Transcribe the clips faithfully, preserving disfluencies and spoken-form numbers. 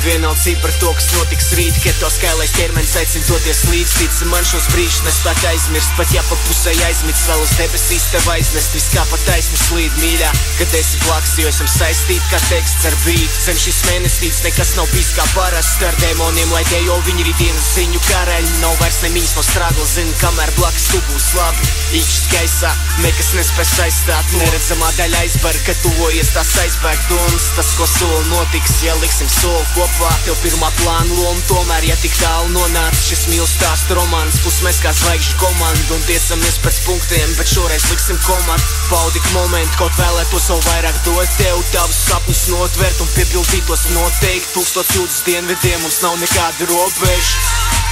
vienaldzība par to, kas notiks rīt, kad to skailais ķermenis aicina doties līdz. Tici man šos brīžus nespēt aizmirst, pat ja pa pusē aizmits, vēl uz debesīs tev aiznest, viss kā pa taisnu slīd mīļā, kad esi blakus, jo esam saistīti kā teksts ar bītu. Zem šis mēnesīts nekas nav bijis kā parasti, ar demoniem, lai dejo viņi rītdienas ziņu karaļi, nav vairs nemiņas no stragla, zina, kamēr blakus tu būs labi. Īkšķis gaisā, nekas nespēs aizstāt, neredzamā daļa aizbar, kad tuvojies tās aizbēg domas, tas, ko soli notiks, ja liksim soli kopā, tev pirmā plāna loma, tomēr, ja tik tālu nonāc, šis mīl stāstu romāns, būs mēs kā zvaigžņu komanda un tiecamies pēc punktiem, bet šoreiz liksim komatu, paudik momentu, kaut vēlētos vēl vairāk dot tev, tavus sapņus notvert un piepildītos noteikti, tūkstot jūtas dienvidiem, mums nav nekāda robeža.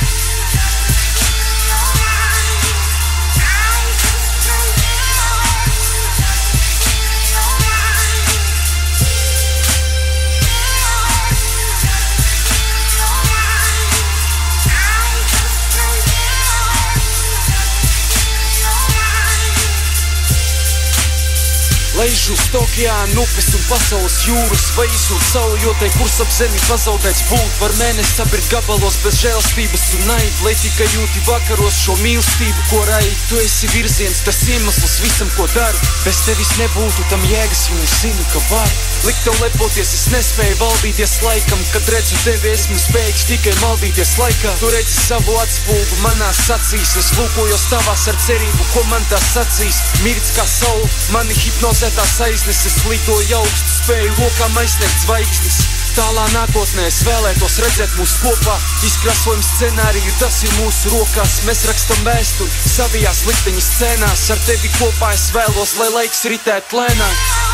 Laiž uz okeānu, upes un pasaules jūras, vai izsūt sauli, jo tai kurs ap zemi pazaudēts būt. Var mēnesi sabirt gabalos bez žēlstības un naid, lai tikai jūti vakaros šo mīlestību, ko raid. Tu esi virziens, tas iemesls visam, ko daru. Bez tevis nebūtu tam jēgas, un es zinu, ka var. Likt tev lepoties, es nespēju valdīties laikam, kad redzu tevi, esmu spējīgs tikai maldīties laikā. Tu redzi savu atspulgu manās acīs, es lūkojos tavās ar cerību, ko man tās sacīs. Mirts kā saule, mani hipnozē tās aizneses, lidoju augstu, spēju rokām aizsniegt zvaigznes. Tālā nākotnē es vēlētos redzēt mūs kopā, izkrāsojam scenāriju, tas ir mūsu rokās. Mēs rakstam vēsturi savijās likteņa scēnās, ar tevi kopā es vēlos, lai laiks ritēt lēnāk.